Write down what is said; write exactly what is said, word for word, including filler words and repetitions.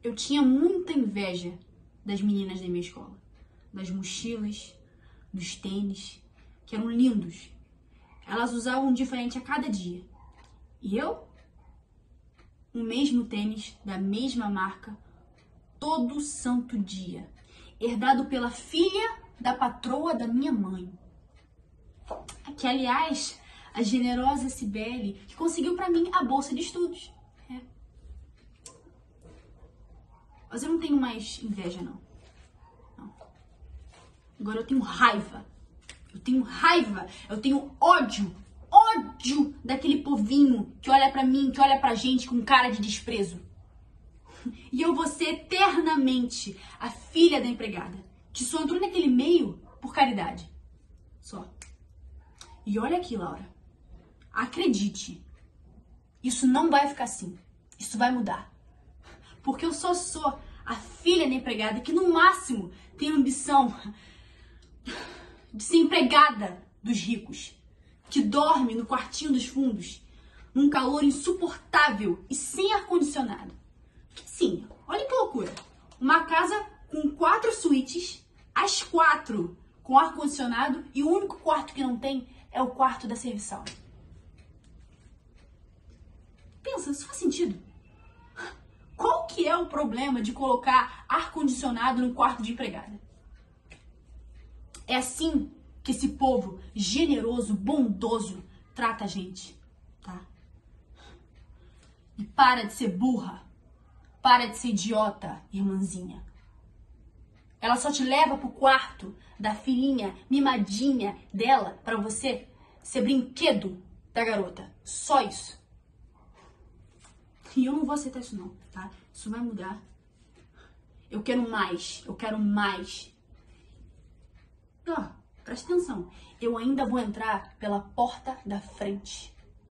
eu tinha muita inveja das meninas da minha escola. Das mochilas, dos tênis, que eram lindos. Elas usavam um diferente a cada dia. E eu? O mesmo tênis, da mesma marca, todo santo dia. Herdado pela filha da patroa da minha mãe. Que, aliás, a generosa Cibele, que conseguiu pra mim a bolsa de estudos. É. Mas eu não tenho mais inveja, não. não. Agora eu tenho raiva. Eu tenho raiva. Eu tenho ódio. Ódio daquele povinho que olha pra mim, que olha pra gente com cara de desprezo. E eu vou ser eternamente a filha da empregada, que só entrou naquele meio por caridade. Só. E olha aqui, Laura. Acredite. Isso não vai ficar assim. Isso vai mudar. Porque eu só sou a filha da empregada que, no máximo, tem a ambição de ser empregada dos ricos. Que dorme no quartinho dos fundos, num calor insuportável e sem ar-condicionado. Sim, olha que loucura. Uma casa com quatro suítes, as quatro com ar-condicionado, e o único quarto que não tem é o quarto da serviçal. Pensa, isso faz sentido? Qual que é o problema de colocar ar-condicionado no quarto de empregada? É assim que esse povo generoso, bondoso, trata a gente, tá? E para de ser burra. Para de ser idiota, irmãzinha. Ela só te leva pro quarto da filhinha mimadinha dela pra você ser brinquedo da garota. Só isso. E eu não vou aceitar isso não, tá? Isso vai mudar. Eu quero mais. Eu quero mais. E ó, presta atenção. Eu ainda vou entrar pela porta da frente.